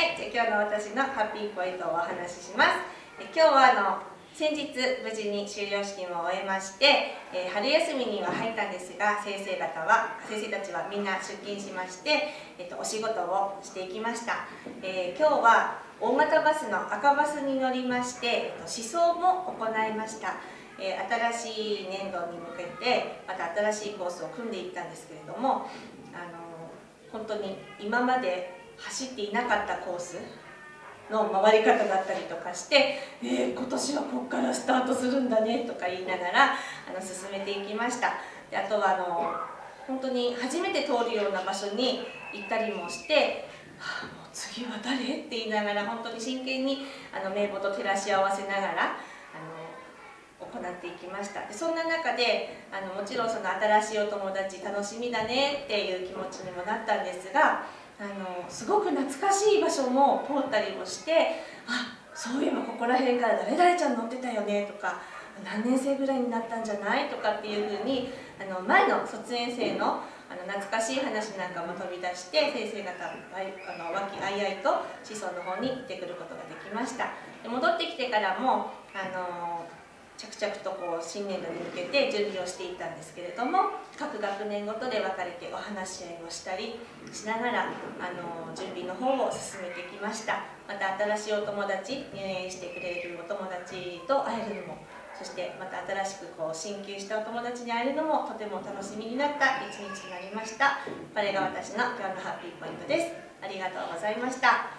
、じゃあ今日の私のハッピーポイントをお話しします。今日は先日無事に修了式も終えまして、春休みには入ったんですが、先生たちはみんな出勤しまして、お仕事をしていきました。今日は大型バスの赤バスに乗りまして、思想も行いました。新しい年度に向けてまた新しいコースを組んでいったんですけれども、本当に今まで走っていなかったコースの回り方だったりとかして、今年はここからスタートするんだねとか言いながら進めていきました。であとは本当に初めて通るような場所に行ったりもして、もう次は誰って言いながら本当に真剣に名簿と照らし合わせながら行っていきました。でそんな中でもちろんその新しいお友達楽しみだねっていう気持ちにもなったんですが、すごく懐かしい場所も通ったりもして、そういえばここら辺から誰々ちゃん乗ってたよねとか、何年生ぐらいになったんじゃないとかっていうふうに前の卒園生の懐かしい話なんかも飛び出して、先生方和気あいあいと思想の方に行ってくることができました。で戻ってきてからも着々と新年度に向けて準備をしていったんですけれども、各学年ごとで分かれてお話し合いをしたりしながら準備の方を進めてきました。また新しいお友達、入園してくれるお友達と会えるのも、そしてまた新しく進級したお友達に会えるのもとても楽しみになった一日になりました。これが私の今日のハッピーポイントです。ありがとうございました。